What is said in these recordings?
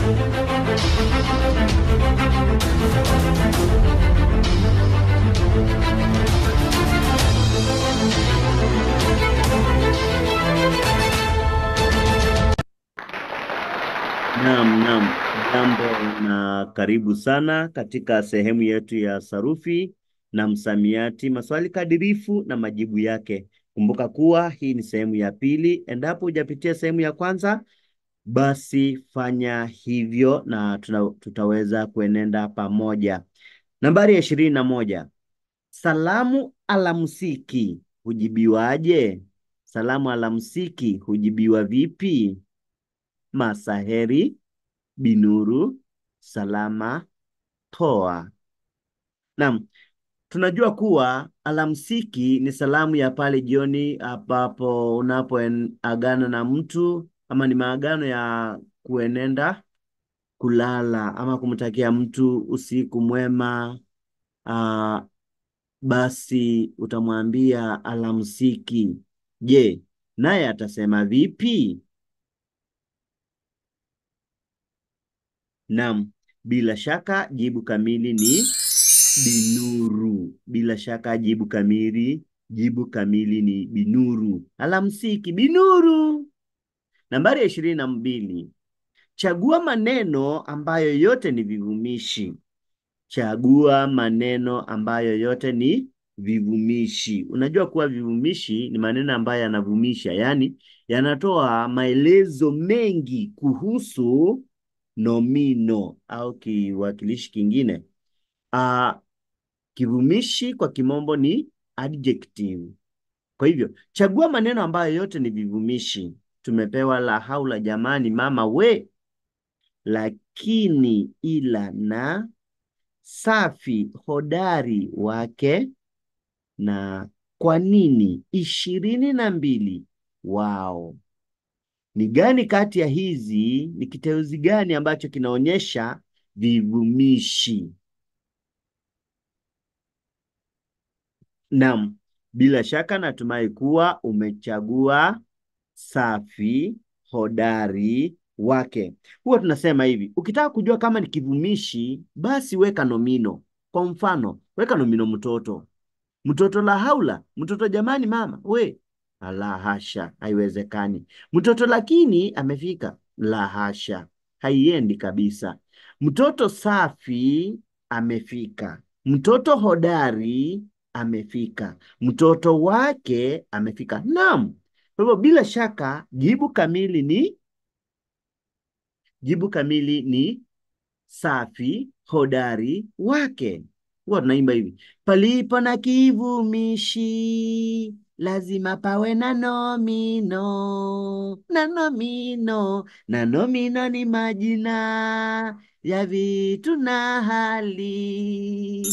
Naam, jambo na karibu sana katika sehemu yetu ya sarufi na msamiati, maswali kadirifu na majibu yake. Kumbuka kuwa hii ni sehemu ya pili. Endapo hujapitia sehemu ya kwanza, basi fanya hivyo na tutaweza kuenenda pamoja. Nambari ya 21. Salamu alamsiki hujibiwaje? Salamu alamsiki hujibiwa vipi? Masaheri, binuru, salama, poa. Naam, tunajua kuwa alamsiki ni salamu ya pale jioni ambapo unapoagana na mtu, ama ni maagano ya kuenenda kulala ama kumtakia mtu usiku mwema. Ah, basi utamwambia alamsiki. Je, naye atasema vipi? Naam, bila shaka jibu kamili ni binuru. Bila shaka jibu kamili ni binuru. Alamsiki, binuru. Nambari ya 22. Chagua maneno ambayo yote ni vivumishi. Chagua maneno ambayo yote ni vivumishi. Unajua kuwa vivumishi ni maneno ambayo yanavumisha, yani yanatoa maelezo mengi kuhusu nomino au kiwakilishi kingine. Kivumishi kwa kimombo ni adjective. Kwa hivyo, chagua maneno ambayo yote ni vivumishi. Tumepewa la haula, jamani, mama we, lakini, ila, na, safi, hodari, wake, na kwa nini, 22. Wao. Ni gani kati ya hizi, ni kiteuzi gani ambacho kinaonyesha vivumishi? Naam, bila shaka natumai kuwa umechagua safi, hodari, wake. Huwa tunasema hivi, ukitaka kujua kama ni kivumishi, basi weka nomino. Kwa mfano, weka nomino mtoto. Mtoto la haula, mtoto jamani mama, we. La hasha, haiwezekani. Mtoto lakini amefika. La hasha, haiendi kabisa. Mtoto safi amefika. Mtoto hodari amefika. Mtoto wake amefika. Naam. Kwa hivyo bila shaka jibu kamili ni safi, hodari, wake. Huwa tunaimba hivi. Palipo na kivumishi, lazima pawe na nomino. Na nomino. Na nomino ni majina ya vitu na hali.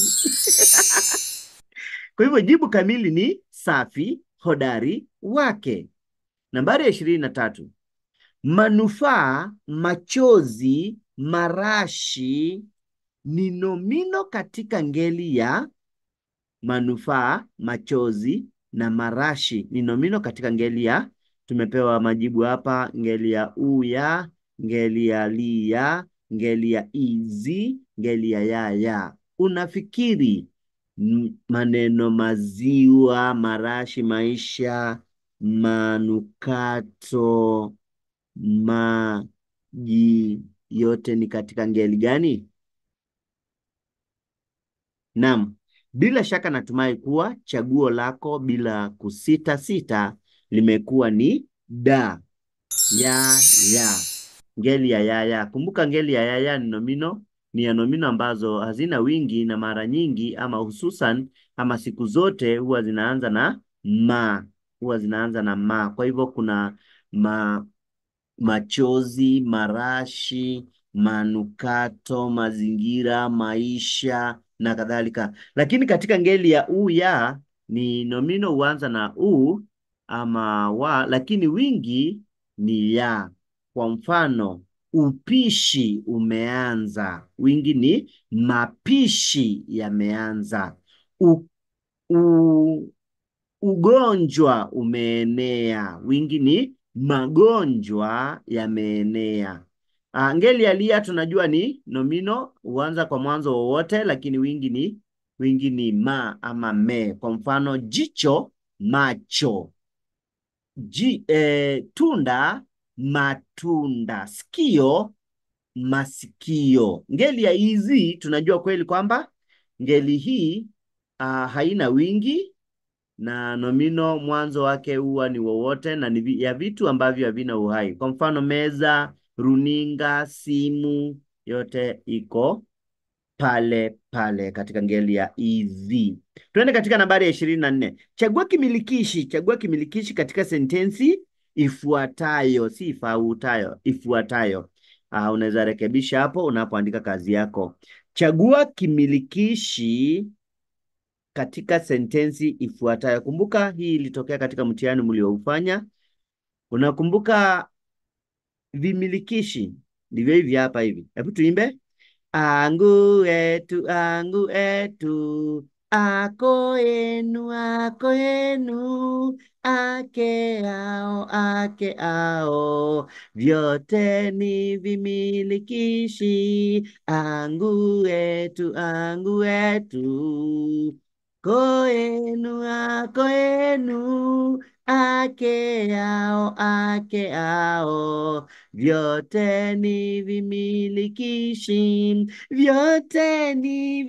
Kwa hivyo jibu kamili ni safi, hodari, wake. Nambari ya 23. Manufaa, machozi, marashi ni nomino katika ngeli ya manufaa, machozi na marashi. Ni nomino katika ngeli ya, tumepewa majibu hapa, ngeli ya uya, ngeli ya liya, ngeli ya izi, ngeli ya yaya. Unafikiri maneno maziwa, marashi, maisha, manukato, maji yote ni katika ngeli gani? Naam, bila shaka natumai kuwa chaguo lako bila kusita sita limekuwa ni da, ya, ya. Ngeli ya ya. Kumbuka ngeli ya ya ni nomino, ni ya nomino ambazo hazina wingi na mara nyingi ama hususan ama siku zote huwa zinaanza na ma. Huwa zinaanza na ma. Kwa hivyo kuna machozi, marashi, manukato, mazingira, maisha na kadhalika. Lakini katika ngeli ya u ya ni nomino huanza na u ama wa, lakini wingi ni ya. Kwa mfano, upishi umeanza. Wingi ni mapishi yameanza. Ugonjwa umeenea. Wingi ni magonjwa yameenea. Ngeli ya lia tunajua ni nomino, huanza kwa mwanzo wowote, lakini wingi ni ma ama me. Kwa mfano jicho, macho. Tunda, matunda. Sikio, masikio. Ngeli ya hizi tunajua kweli kwamba ngeli hii haina wingi na nomino mwanzo wake huwa ni wowote na ni ya vitu ambavyo havina uhai. Kwa mfano meza, runinga, simu, yote iko pale pale katika ngeli ya easy. Tuende katika nambari ya 24. Chagua kimilikishi katika sentensi ifuatayo, si ifautayo, ifuatayo. Unaweza rekebisha hapo unapoandika kazi yako. Chagua kimilikishi katika sentensi ifuatayo. Kumbuka hii ilitokea katika mtihani mlioufanya. Unakumbuka vimilikishi? Ndivyo hivi hapa hivi. Hebu tuimbe. Angu etu, ako yenu, ake ao, vyote ni vimilikishi. Angu etu, ako yenu, ake ao, vyote ni vimilikishi, vyote ni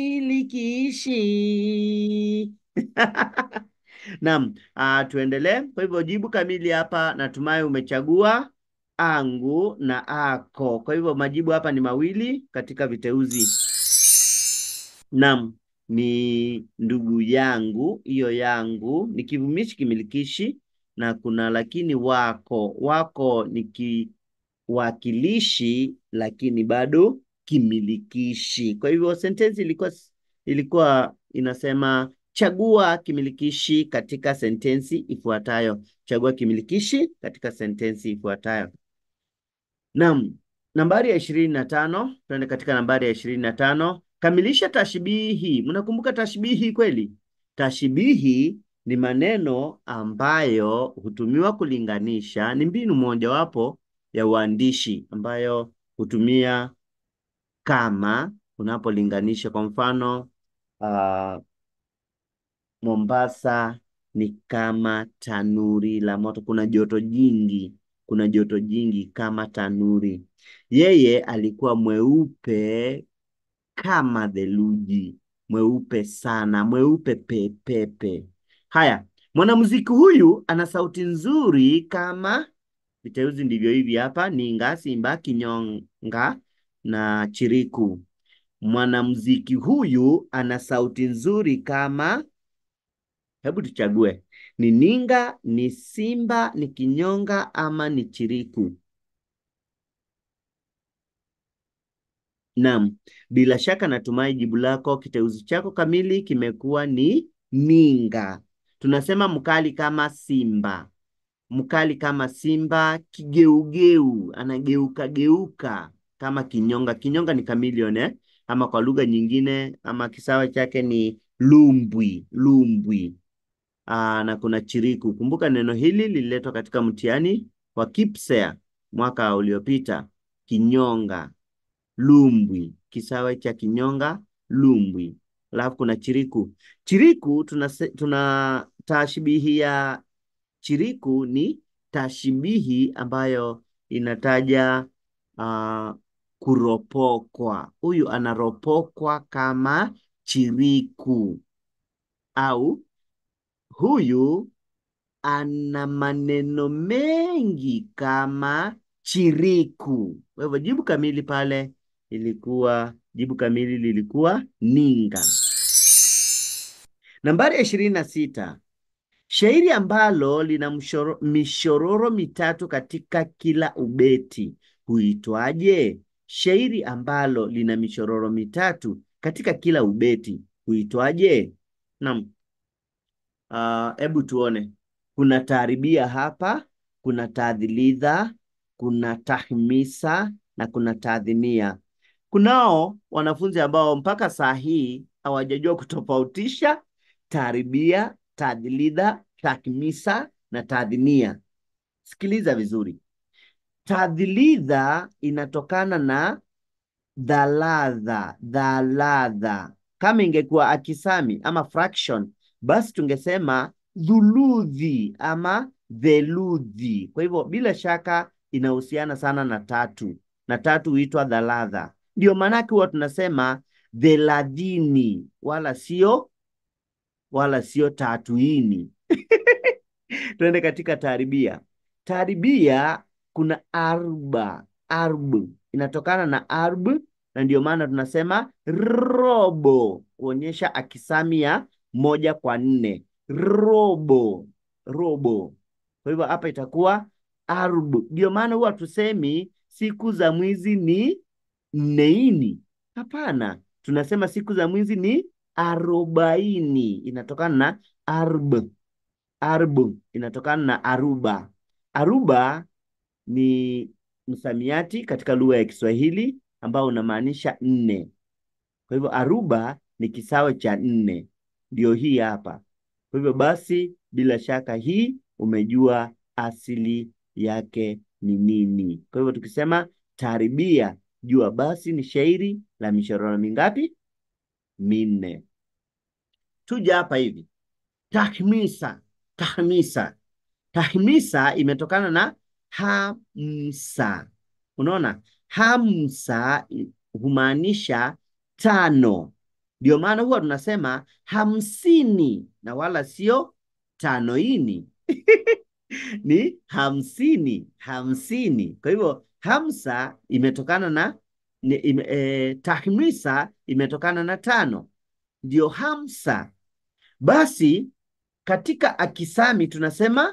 vimilikishi. Naam, tuendelee. Kwa hivyo jibu kamili hapa natumai umechagua angu na ako. Kwa hivyo majibu hapa ni mawili katika viteuzi. Naam, ni ndugu yangu, hiyo yangu ni kivumishi kimilikishi na kuna lakini wako. Wako ni kiwakilishi lakini bado kimilikishi. Kwa hivyo sentensi ilikuwa inasema chagua kimilikishi katika sentensi ifuatayo. Chagua kimilikishi katika sentensi ifuatayo. Naam, nambari ya 25, tuende katika nambari ya 25. Kamilisha tashbihi. Mnakumbuka tashbihi kweli? Tashbihi ni maneno ambayo hutumiwa kulinganisha, ni mbinu mojawapo ya uandishi ambayo hutumia kama unapolinganisha. Kwa mfano Mombasa ni kama tanuri la moto. Kuna joto jingi kama tanuri. Yeye alikuwa mweupe kama theluji, mweupe sana, mweupe pepepe. Haya, mwanamuziki huyu ana sauti nzuri kama, viteuzi ndivyo hivi hapa: ninga, simba, kinyonga na chiriku. Mwanamuziki huyu ana sauti nzuri kama, hebu tuchague, ni ninga, ni simba, ni kinyonga ama ni chiriku? Naam, bila shaka natumai jibu lako, kiteuzi chako kamili kimekuwa ni ninga. Tunasema mkali kama simba. Mkali kama simba, kigeugeu, anageuka geuka kama kinyonga. Kinyonga ni chameleon, ama kwa lugha nyingine ama kisawa chake ni lumbwi. Na kuna chiriku. Kumbuka neno hili lililetwa katika mtihani wa KPSEA mwaka uliopita. Kinyonga, lumbwi, kisawa cha kinyonga, lumbwi. Alafu kuna chiriku. Chiriku tuna tashbihi ya chiriku ni tashbihi ambayo inataja kuropokwa. Huyu anaropokwa kama chiriku, au huyu ana maneno mengi kama chiriku. Kwa hivyo jibu kamili lilikuwa ninga. Nambari ya 26. Shairi ambalo lina mishororo mitatu katika kila ubeti huitwaje? Shairi ambalo lina mishororo mitatu katika kila ubeti huitwaje? Naam. Hebu tuone. Kuna taaribia hapa, kuna taadhilidha, kuna tahmisa na kuna taadhinia. Kunao wanafunzi ambao mpaka saa hii hawajajua kutofautisha taaribia, taadhilidha, tahmisa na taadhinia. Sikiliza vizuri. Tadhlidha inatokana na dhaladha, dhaladha. Kama ingekuwa akisami ama fraction, basi tungesema dhuludhi ama theluthi. Kwa hivyo bila shaka inahusiana sana na tatu, na tatu huitwa dhaladha. Ndio maanake huwa tunasema thelathini, wala sio tatuini. Tuende katika taaribia. Taaribia kuna arba, arb inatokana na arb, na ndio maana tunasema robo kuonyesha akisami ya 1/4. Robo, robo. Kwa hivyo hapa itakuwa arb. Ndio maana huwa tusemi siku za mwezi ni neini. Hapana, tunasema siku za mwezi ni 40. Inatokana na arb. Arbu inatokana na aruba. Aruba ni msamiati katika lugha ya Kiswahili ambao unamaanisha 4. Kwa hivyo aruba ni kisawe cha 4. Ndio hii hapa. Kwa hivyo basi bila shaka hii umejua asili yake ni nini. Kwa hivyo tukisema taaribia, jua basi ni shairi la mishororo mingapi? 4. Tuja hapa hivi. Tahmisa. Tahmisa. Tahmisa imetokana na hamsa. Unaona? Hamsa humaanisha 5. Ndio maana huwa tunasema 50 na wala sio 5ini. Ni 50, 50. Kwa hivyo hamsa imetokana na tahmisa imetokana na 5. Ndio hamsa. Basi katika akisami tunasema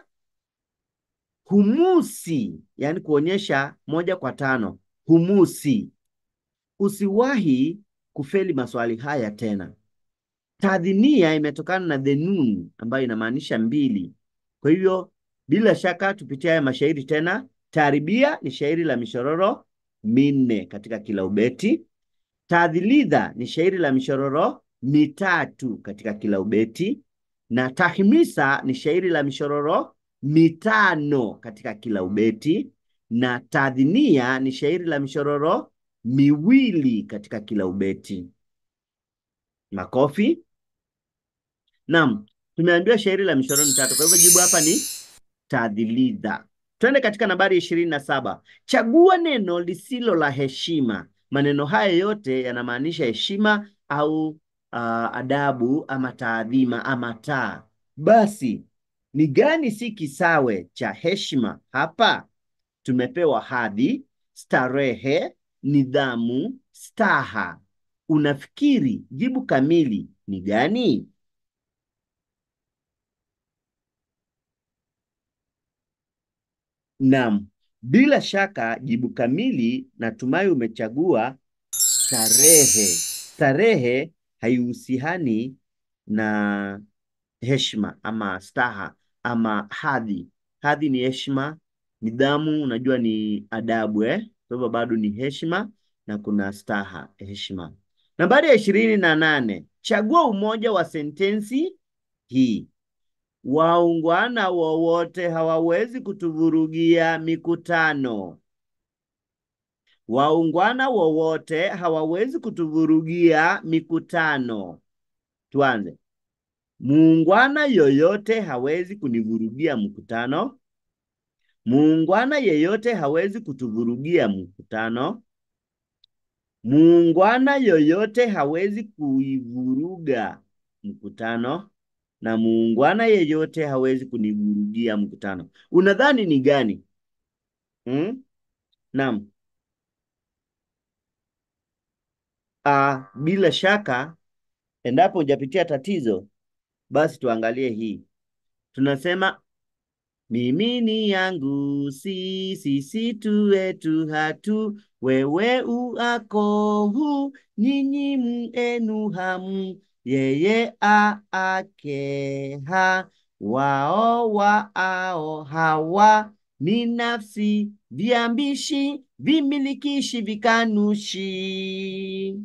humusi, yani kuonyesha 1/5. Humusi. Usiwahi kufeli maswali haya tena. Tadhinia imetokana na the nun ambayo inamaanisha 2. Kwa hivyo bila shaka tupitie haya mashairi tena. Taaribia ni shairi la mishororo 4 katika kila ubeti. Tadhlidha ni shairi la mishororo 3 katika kila ubeti, na tahmisa ni shairi la mishororo 5 katika kila ubeti, na tadhinia ni shairi la mishororo 2 katika kila ubeti. Makofi. Naam, tumeambiwa shairi la mishororo 3. Kwa hivyo jibu hapa ni tadhlidha. Twende katika nambari 27. Chagua neno lisilo la heshima. Maneno haya yote yanamaanisha heshima au adabu ama taadhima ama taa. Basi ni gani si kisawe cha heshima hapa? Tumepewa hadhi, starehe, nidhamu, staha. Unafikiri jibu kamili ni gani? Naam, bila shaka jibu kamili natumai umechagua starehe. Starehe haihusiani na heshima ama staha ama hadhi. Hadhi ni heshima, nidhamu unajua ni adabu Kwa hivyo bado ni heshima na kuna staha, heshima. Nambari ya 28. Chagua umoja wa sentensi hii. Waungwana wowote hawawezi kutuvurugia mikutano. Waungwana wowote hawawezi kutuvurugia mikutano. Tuanze. Muungwana yoyote hawezi kunivurugia mkutano. Muungwana yeyote hawezi kutuvurugia mkutano. Muungwana yoyote hawezi kuivuruga mkutano. Na muungwana yeyote hawezi kunivurugia mkutano. Unadhani ni gani? Naam. Bila shaka endapo hujapitia tatizo, basi tuangalie hii. Tunasema mimi ni yangu, sisi tu wetu hatu, wewe uako hu, nyinyi mwenu hamu, yeye ake ha, wao waao hawa, ni nafsi, viambishi, vimilikishi, vikanushi.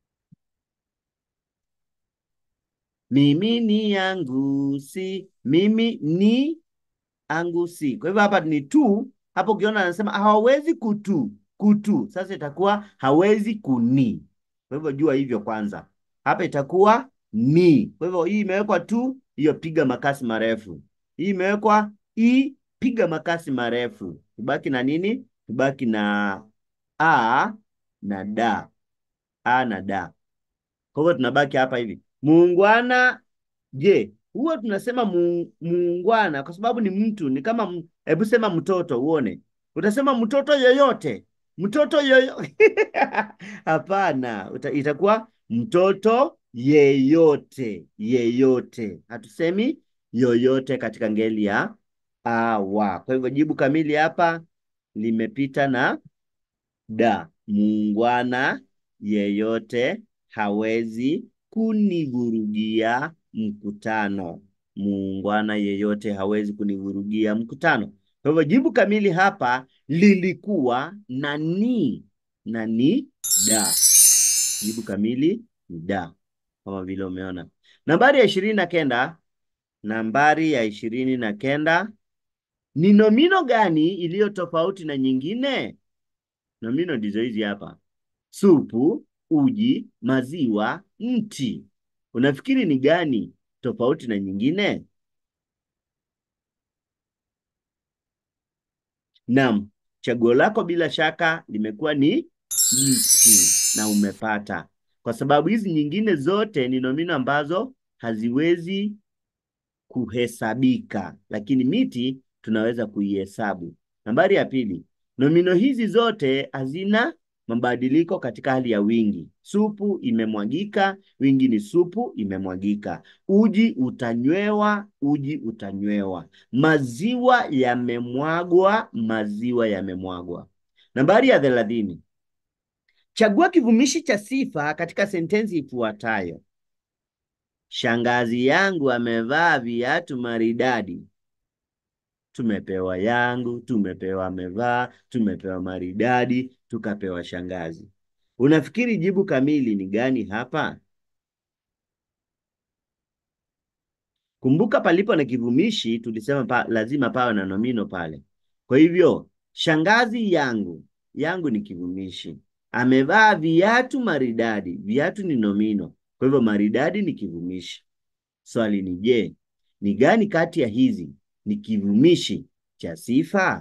Mimi ni yangu, si, mimi ni angu si. Kwa hivyo hapa ni tu Hapo ukiona anasema hawawezi kutu, sasa itakuwa hawezi kuni. Kwa hivyo jua hivyo kwanza. Hapa itakuwa ni. Kwa hivyo hii imewekwa tu, hiyo piga makasi marefu. Hii imewekwa i, piga makasi marefu. Tubaki na nini? Tubaki na a na da. A na da. Kwa hivyo tunabaki hapa hivi. Muungwana, je, huwa tunasema muungwana kwa sababu ni mtu, ni kama hebu sema mtoto uone. Utasema mtoto yoyote. Mtoto yoyote. Hapana, itakuwa mtoto yeyote, yeyote. Hatusemi yoyote katika ngeli ya awa. Kwa hivyo jibu kamili hapa limepita na da. Muungwana yeyote hawezi kunivurugia mkutano. Muungwana yeyote hawezi kunivurugia mkutano. Kwa hivyo jibu kamili hapa lilikuwa na ni da. Jibu kamili ni da, kama vile umeona. Nambari ya 29. Nambari ya 29, ni nomino gani iliyo tofauti na nyingine? Nomino ndizo hizi hapa: supu, uji, maziwa, mti. Unafikiri ni gani tofauti na nyingine? Naam, chaguo lako bila shaka limekuwa ni mti na umepata. Kwa sababu hizi nyingine zote ni nomino ambazo haziwezi kuhesabika, lakini miti tunaweza kuihesabu. Nambari ya pili, nomino hizi zote hazina mabadiliko katika hali ya wingi. Supu imemwagika, wingi ni supu imemwagika. Uji utanywewa, uji utanywewa. Maziwa yamemwagwa, maziwa yamemwagwa. Nambari ya 30, chagua kivumishi cha sifa katika sentensi ifuatayo. Shangazi yangu amevaa viatu maridadi. Tumepewa yangu, tumepewa amevaa, tumepewa maridadi, tukapewa shangazi. Unafikiri jibu kamili ni gani hapa? Kumbuka palipo na kivumishi tulisema lazima pawe na nomino pale. Kwa hivyo, shangazi yangu, yangu ni kivumishi. Amevaa viatu maridadi, viatu ni nomino. Kwa hivyo maridadi ni kivumishi. Swali ni je, ni gani kati ya hizi ni kivumishi cha sifa?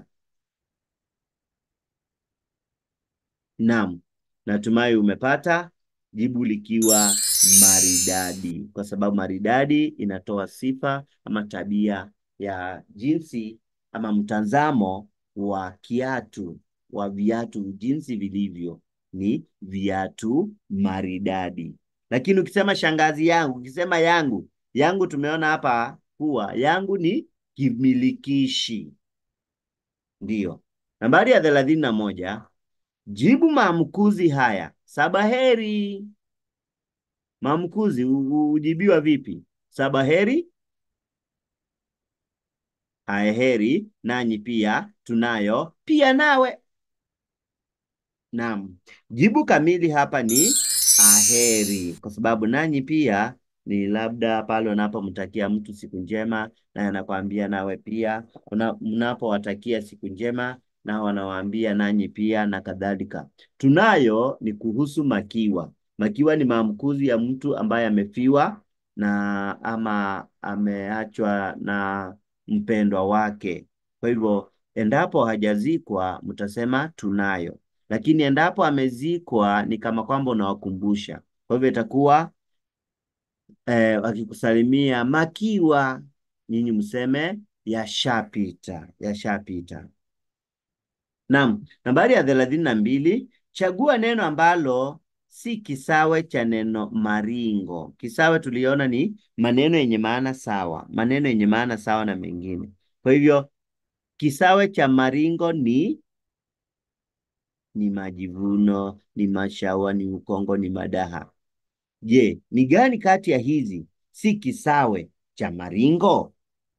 Naam, natumai umepata jibu likiwa maridadi, kwa sababu maridadi inatoa sifa ama tabia ya jinsi ama mtazamo wa kiatu, wa viatu jinsi vilivyo, ni viatu maridadi. Lakini ukisema shangazi yangu, ukisema yangu, yangu tumeona hapa kuwa yangu ni kimilikishi. Ndiyo. Nambari ya 31, jibu maamkuzi haya. Sabaheri. Maamkuzi hujibiwa vipi? Sabaheri, aheri, nanyi pia, tunayo, pia nawe. Naam. Jibu kamili hapa ni aheri, kwa sababu nanyi pia ni labda pale unapomtakia mtu siku njema na anakuambia nawe pia. Mnapowatakia siku njema na wanawaambia nanyi pia na kadhalika. Tunayo ni kuhusu makiwa. Makiwa ni maamkuzi ya mtu ambaye amefiwa na ama ameachwa na mpendwa wake. Kwa hivyo endapo hajazikwa mtasema tunayo. Lakini endapo amezikwa ni kama kwamba unawakumbusha. Kwa hivyo itakuwa wakikusalimia makiwa, nyinyi mseme yashapita, yashapita. Naam, nambari ya 32, chagua neno ambalo si kisawe cha neno maringo. Kisawe tuliona ni maneno yenye maana sawa, maneno yenye maana sawa na mengine. Kwa hivyo kisawe cha maringo ni majivuno, ni mashawa, ni ukongo, ni madaha. Je, ni gani kati ya hizi si kisawe cha maringo?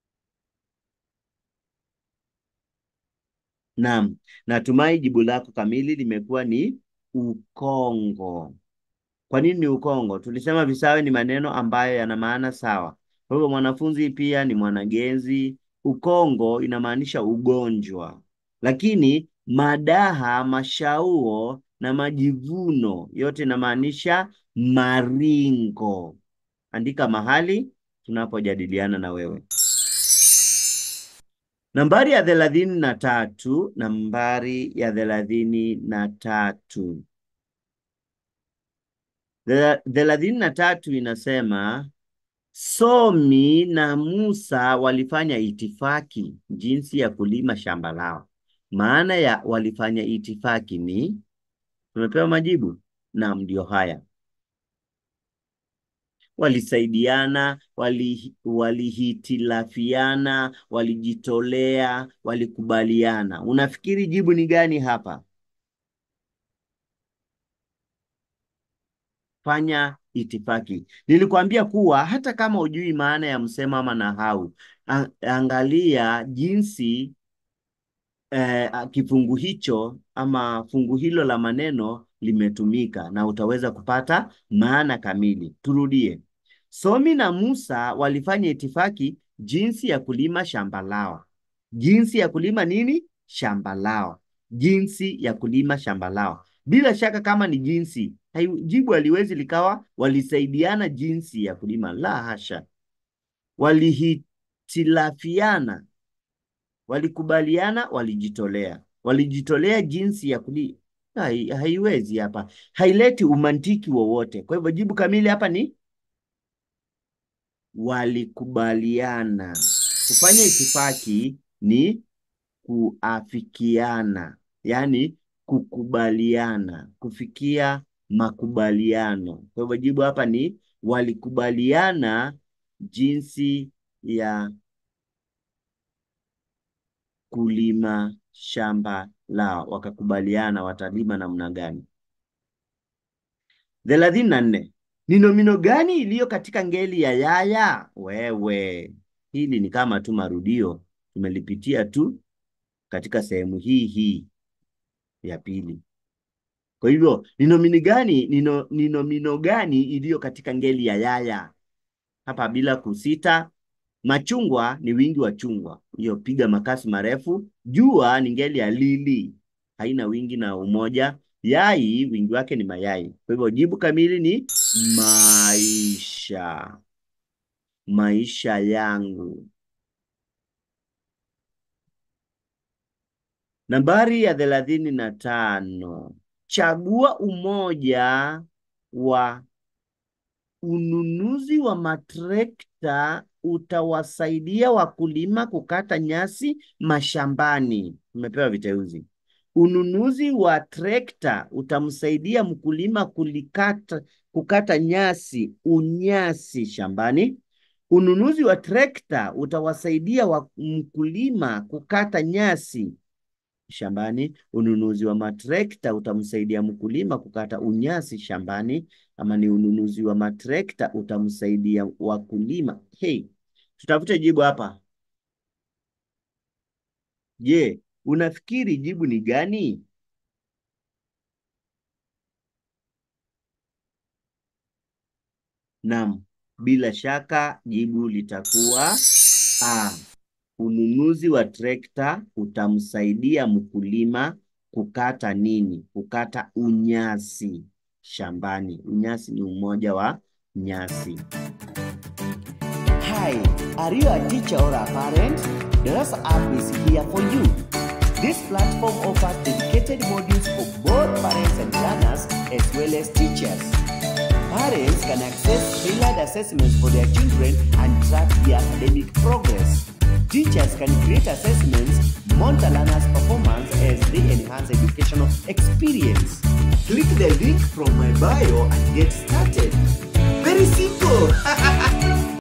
Naam, natumai jibu lako kamili limekuwa ni ukongo. Kwa nini ni ukongo? Tulisema visawe ni maneno ambayo yana maana sawa. Kwa hivyo mwanafunzi pia ni mwanagenzi. Ukongo inamaanisha ugonjwa. Lakini madaha, mashauo na majivuno yote inamaanisha maringo. Andika mahali tunapojadiliana na wewe. Nambari ya 33, nambari ya 33. 33 inasema Somi na Musa walifanya itifaki jinsi ya kulima shamba lao. Maana ya walifanya itifaki ni, tumepewa majibu? Naam, ndio haya. Walisaidiana, walihitilafiana, walijitolea, walikubaliana. Unafikiri jibu ni gani hapa? Fanya itifaki. Nilikwambia kuwa hata kama hujui maana ya msemo ama nahau, angalia jinsi kifungu hicho ama fungu hilo la maneno limetumika na utaweza kupata maana kamili. Turudie. Somi na Musa walifanya itifaki jinsi ya kulima shamba lao. Jinsi ya kulima nini? Shamba lao. Jinsi ya kulima shamba lao. Bila shaka kama ni jinsi, jibu haliwezi likawa walisaidiana jinsi ya kulima. La hasha. Walihitilafiana, walikubaliana, walijitolea. Walijitolea jinsi ya kulima. Haiwezi hapa. Haileti umantiki wowote. Kwa hivyo jibu kamili hapa ni walikubaliana. Kufanya itifaki ni kuafikiana, yani kukubaliana, kufikia makubaliano. Kwa hivyo jibu hapa ni walikubaliana jinsi ya kulima shamba lao. Wakakubaliana watalima namna gani. 34. Ni nomino gani iliyo katika ngeli ya yaya? Wewe, hili ni kama tu marudio. Tumelipitia tu katika sehemu hii ya pili. Kwa hivyo, ni nomino gani iliyo katika ngeli ya yaya? Hapa bila kusita, machungwa ni wingi wa chungwa. Hiyo piga makasi marefu. Jua ni ngeli ya lili. Haina wingi na umoja. Yai wingi wake ni mayai. Kwa hivyo jibu kamili ni maisha. Maisha yangu. Nambari ya 35. Chagua umoja wa ununuzi wa matrekta utawasaidia wakulima kukata nyasi mashambani. Umepewa viteuzi. Ununuzi wa trekta utamsaidia mkulima kukata unyasi shambani. Ununuzi wa trekta utawasaidia mkulima kukata nyasi shambani. Ununuzi wa matrekta utamsaidia mkulima kukata unyasi shambani. Ama ni ununuzi wa matrekta utamsaidia wakulima. Tutafute jibu hapa. Je, unafikiri jibu ni gani? Naam, bila shaka jibu litakuwa A. Ununuzi wa trekta utamsaidia mkulima kukata nini? Kukata unyasi shambani. Unyasi ni umoja wa nyasi. Hi, are you a teacher or a parent? Darasa app is here for you. This platform offers dedicated modules for both parents and learners as well as teachers. Parents can access tailored assessments for their children and track their academic progress. Teachers can create assessments, monitor learners' performance as they enhance educational experience. Click the link from my bio and get started. Very simple!